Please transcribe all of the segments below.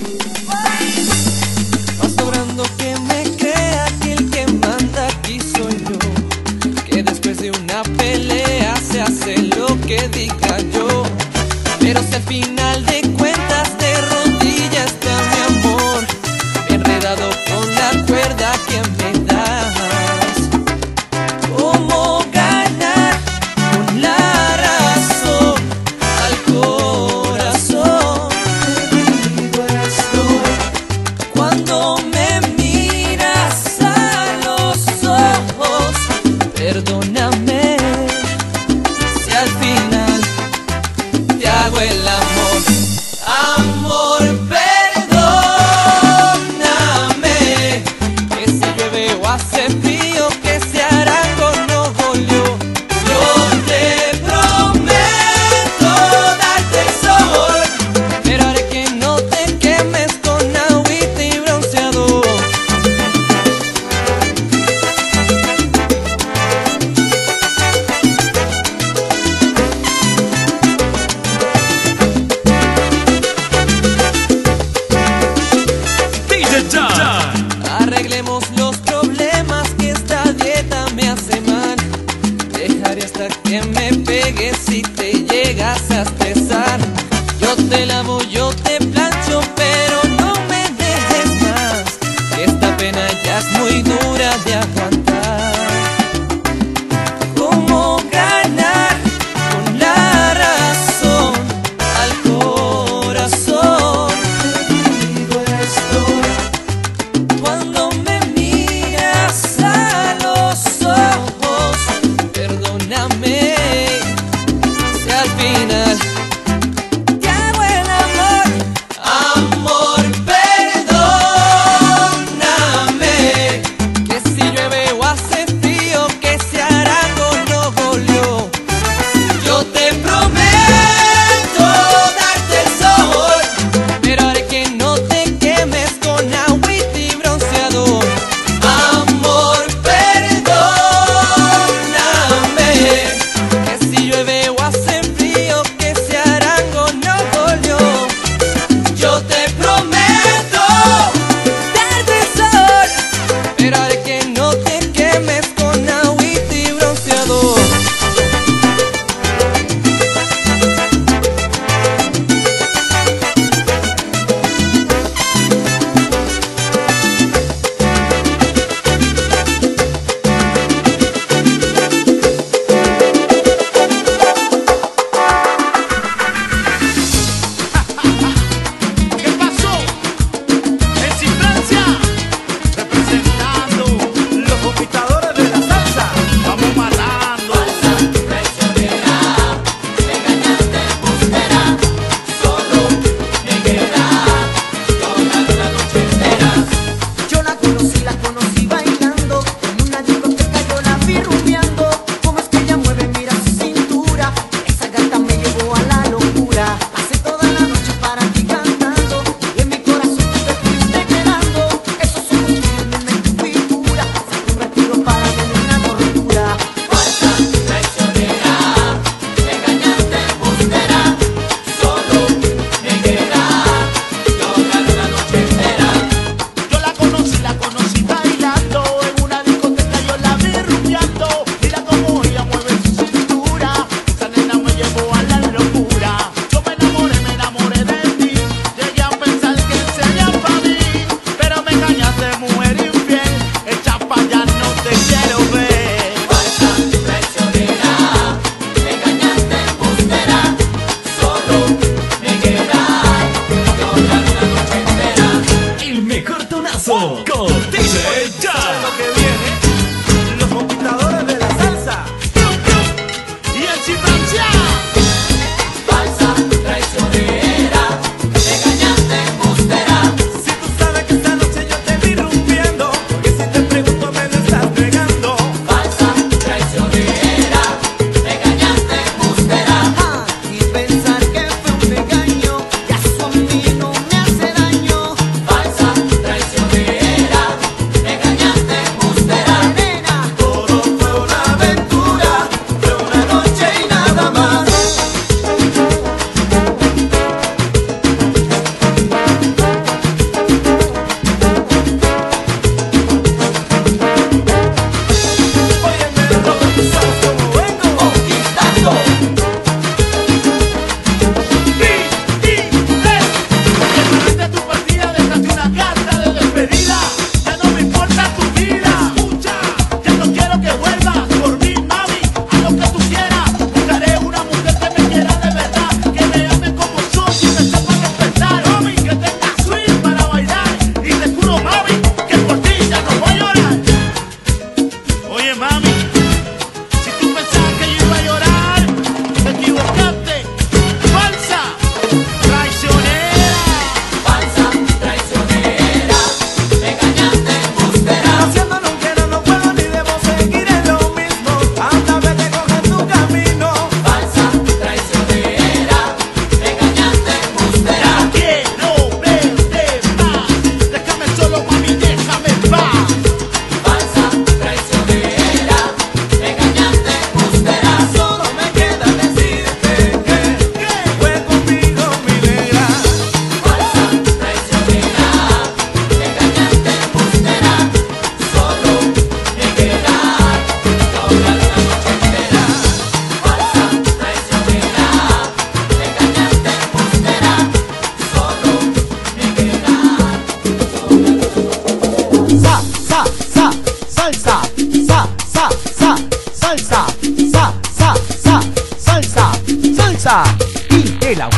Vas logrando que me crea que el que manda aquí soy yo, que después de una pelea se hace lo que diga yo. Pero si al final de cuentas de rodillas está mi amor, enredado con la cuerda que me das, ¿cómo ganar con la razón al corazón? Perdido estoy cuando me miras a los ojos. Perdóname si al final te hago el amor. Amor, perdóname, que si llueve o hace frío, que se hará no volvió. Yo te prometo darte el sol, pero haré que no te quemes con agüita y bronceador.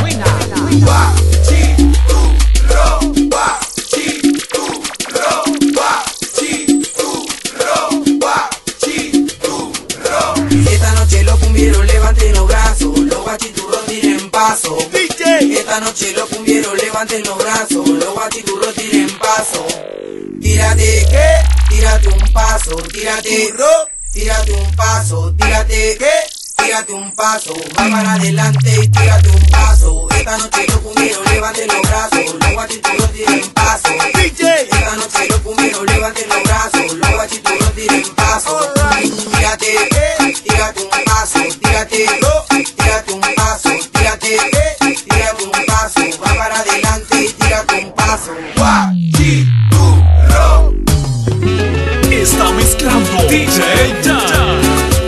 Esta noche los cumbieros levanten los brazos, los guachiturros tiren paso. Esta noche los cumbieros levanten los brazos, los guachiturros tiren paso. Tírate, tírate un paso, tírate, tírate un paso, tírate, tírate un paso, va para adelante y tírate un paso. Esta noche los cumbieros levanten los brazos, los guachiturros tiren paso. Esta noche los cumbieros levanten los brazos, los guachiturros tiren paso. Tírate, tírate un paso, tírate, tírate un paso, tírate, tírate un paso, va para adelante y tírate un paso. Guachiturro. Está mezclando DJ Dan.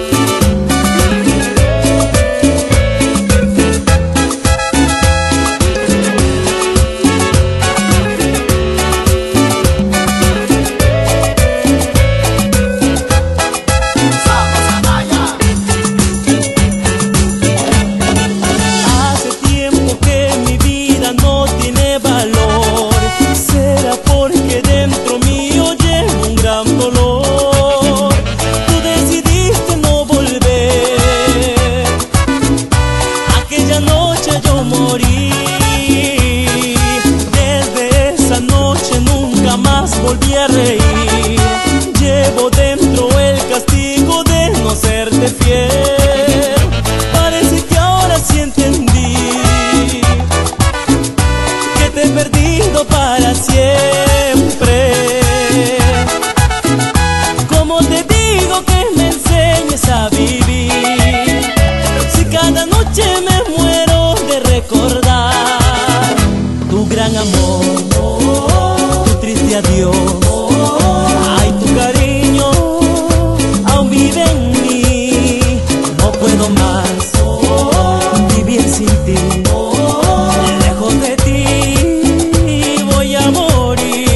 Volví a reír, llevo dentro el castigo de no serte fiel. Parece que ahora sí entendí que te he perdido para siempre. Como te digo que me enseñes a vivir, si cada noche me muero de recordar tu gran amor, adiós. Ay, tu cariño aún vive en mí. No puedo más vivir sin ti. Lejos de ti voy a morir.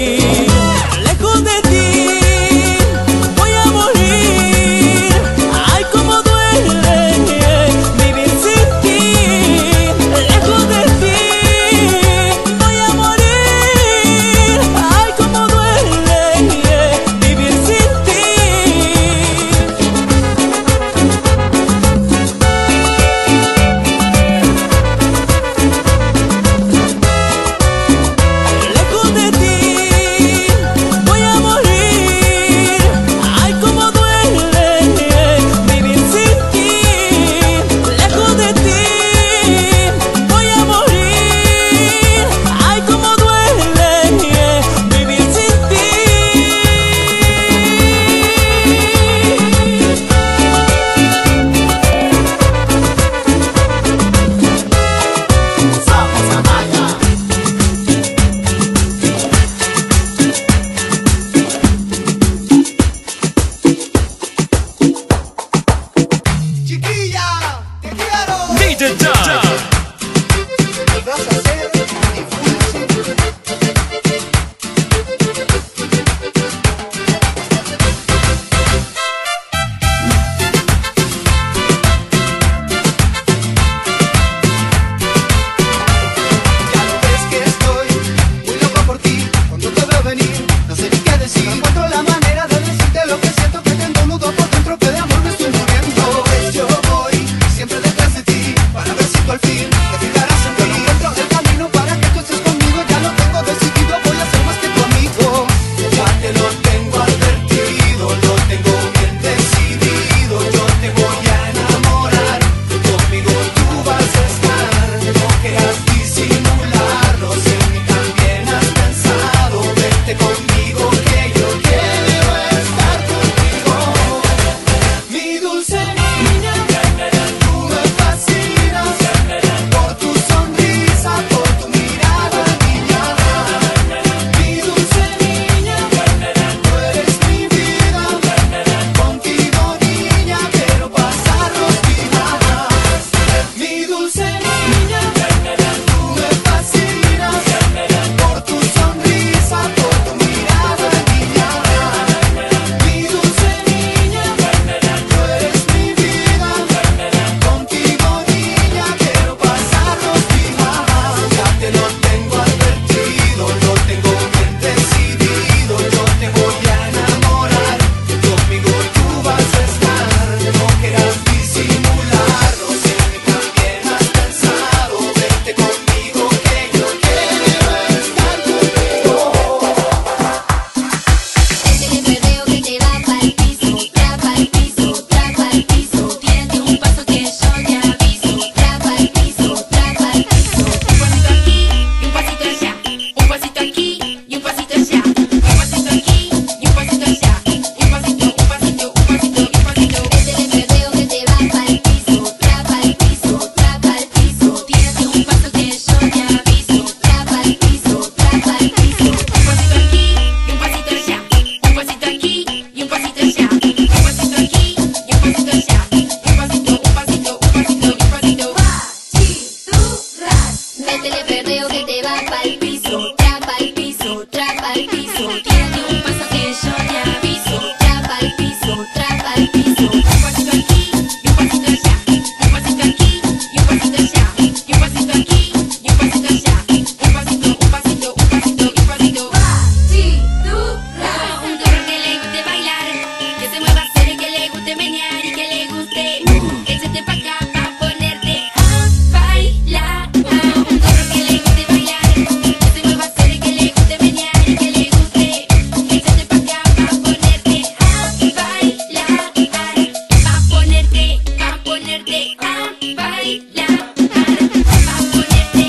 métele perreo que te va pa'l piso. Trapa al piso, trapa al piso. Tírate un paso que yo te aviso. Trapa al piso, trapa al piso. Un pasito aquí y un pasito allá. Un pasito aquí y un pasito allá. Y un pasito aquí y un pasito allá. Un pasito, un pasito, un pasito, un pasito. Cintura. Un toro que le guste bailar, que se mueva hacer y que le guste menear y que le guste. Échate pa' acá pa' ponerte a bailar. Un toro que le guste bailar, que se mueva hacer y que le guste menear y que le guste. Échate pa' acá pa' ponerte a bailar. Pa' ponerte a bailar. Pa' ponerte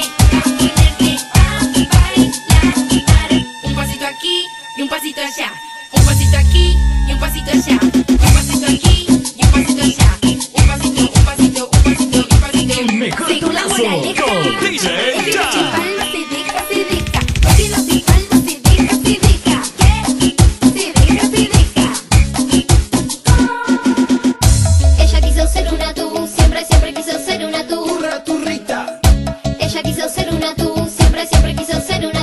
a bailar. Un pasito aquí y un pasito allá. Un pasito aquí y un pasito allá. Un pasito aquí y un pasito allá. Un pasito, un pasito, un pasito, un pasito. El mejor Según la temazo moraleja, con DJ el que no Dan. sin palma se deja, se deja. El que no sin palma se deja, se deja. ¿Qué? Se deja, se deja. Ella quiso ser una tú, siempre, siempre quiso ser una tú. Turra, turrita. Ella quiso ser una tú, siempre, siempre quiso ser una